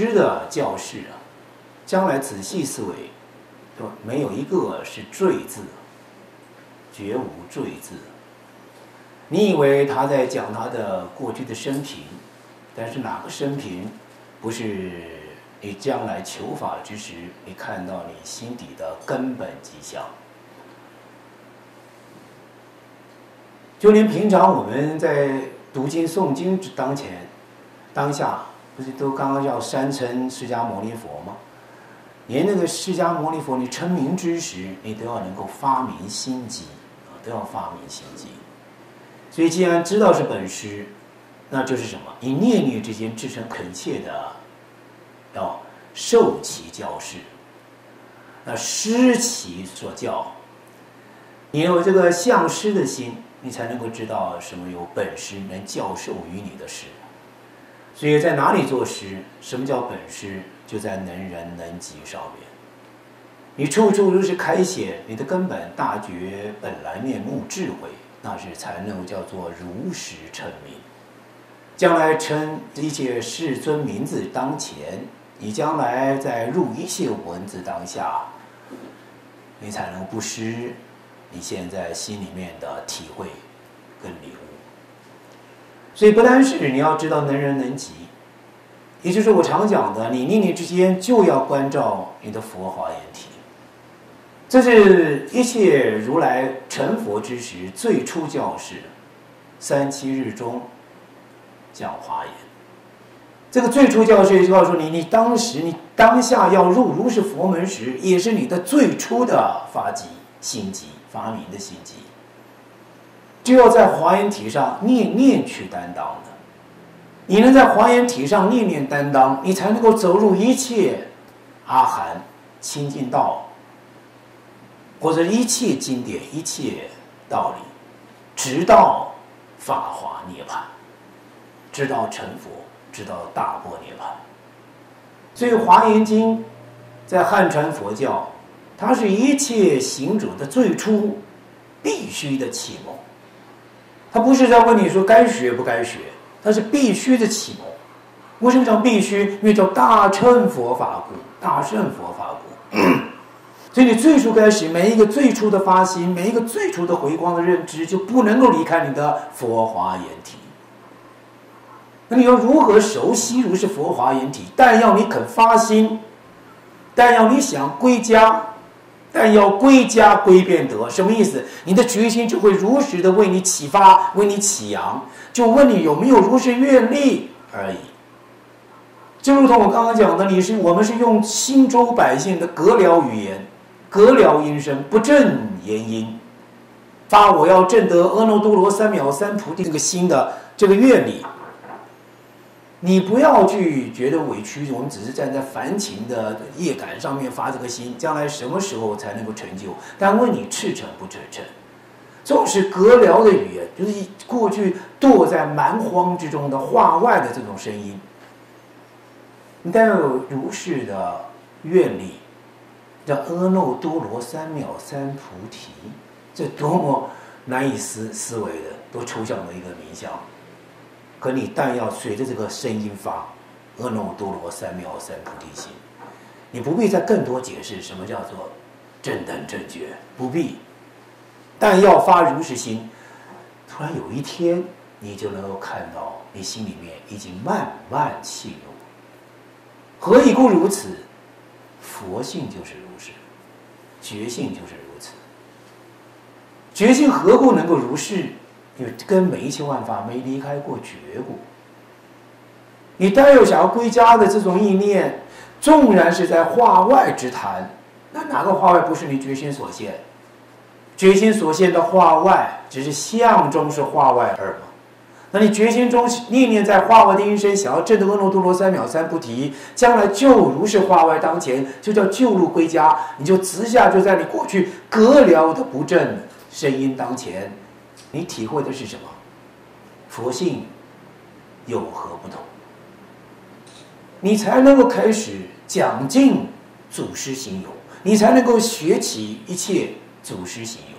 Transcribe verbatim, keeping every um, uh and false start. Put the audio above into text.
师的教示啊，将来仔细思维，说没有一个是赘字，绝无赘字。你以为他在讲他的过去的生平，但是哪个生平不是你将来求法之时，你看到你心底的根本迹象？就连平常我们在读经诵经之当前、当下，不是都刚刚要山称释迦牟尼佛吗？连那个释迦牟尼佛，你称名之时，你都要能够发明心机啊，都要发明心机。所以，既然知道是本师，那就是什么？你念念之间至诚恳切的要受其教示，那师其所教，你有这个向师的心，你才能够知道什么有本师能教授于你的事。所以在哪里做师？什么叫本师？就在能仁能己上面。你处处都是开显你的根本大觉本来面目智慧，那是才能够叫做如实称名。将来称一切世尊名字当前，你将来在入一切文字当下，你才能不失你现在心里面的体会跟领悟。所以不单是你要知道能仁能己，也就是我常讲的，你念念之间就要关照你的佛华严体。这是一切如来成佛之时最初教示，三七日中讲华严。这个最初教示就告诉你，你当时你当下要入如是佛门时，也是你的最初的发机心机，发明的心机，就要在华严体上念念去担当的。你能在华严体上念念担当，你才能够走入一切阿含清净道，或者一切经典、一切道理，直到法华涅槃，直到成佛，直到大般涅槃。所以《华严经》在汉传佛教，它是一切行者的最初必须的启蒙。它不是在问你说该学不该学，它是必须的启蒙。为什么讲必须？因为叫大乘佛法故，大乘佛法故。所以你最初开始，每一个最初的发心，每一个最初的回光的认知，就不能够离开你的佛华严体。那你要如何熟悉如是佛华严体？但要你肯发心，但要你想归家，但要归家归变得。什么意思？你的决心就会如实的为你启发，为你启扬，就问你有没有如是愿力而已。就如同我刚刚讲的，你是我们是用新州百姓的格了语言，格了音声，不正言音，发我要证得阿耨多罗三藐三菩提这个心的这个愿力。你不要去觉得委屈，我们只是站在凡情的业感上面发这个心，将来什么时候才能够成就？但问你赤诚不赤诚？这种是格了的语言，就是过去堕在蛮荒之中的化外的这种声音。你但有如是的愿力，叫阿耨多罗三藐三菩提，这多么难以思思维的，多抽象的一个名相。可你但要随着这个声音发，阿耨多罗三藐三菩提心，你不必再更多解释什么叫做正等正觉，不必。但要发如是心，突然有一天，你就能够看到你心里面已经慢慢契入。何以故如此？佛性就是如是，觉性就是如此。觉性何故能够如是？因为根本一切万法没离开过觉故。你带有想要归家的这种意念，纵然是在化外之谈，那哪个化外不是你觉心所现？觉心所现的化外，只是相中是化外而已。那你决心中念念在化外的音声，想要证得阿耨多罗三藐三菩提，将来就如是化外当前，就叫就路归家。你就直下就在你过去格了的不正声音当前，你体会的是什么？佛性有何不同？你才能够开始讲尽祖师行有，你才能够学起一切祖师行有。